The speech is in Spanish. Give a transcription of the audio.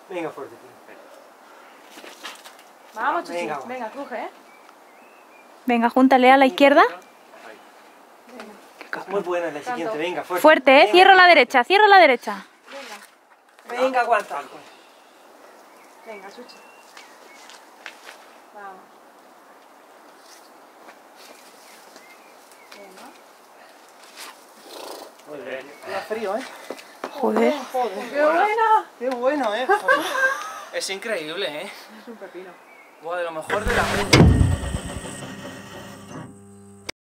Venga, fuerte, tío. Vamos, Chuchi. Venga, Venga, cruje, Venga, júntale a la izquierda. Muy buena la siguiente, venga, fuerte. Fuerte, Venga. Cierro la derecha, cierro la derecha. Venga, aguanta. Venga, Chuchi. Vamos. Venga. Muy bien. Está frío, ¿eh? Joder. Joder. ¡Qué buena! Qué bueno, ¿eh? Es increíble, ¿eh? Es un pepino. Buah, de lo mejor de la red.